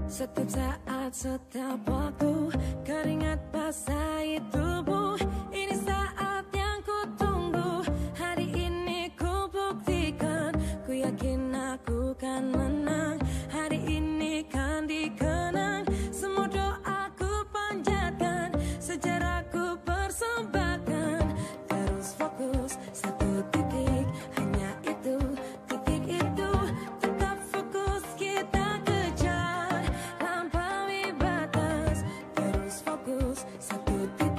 Setiap saat, setiap waktu, keringat basahi tubuh. Ini saat yang ku tunggu. Hari ini ku buktikan, ku yakin aku kan menang. Hari ini kan dikenang, semua doaku panjatkan, sejarahku persembahkan. Terus fokus, satu titik, hanya itu, titik itu. Tetap fokus, kita kejar, lampaui batas. Terus fokus, satu titik.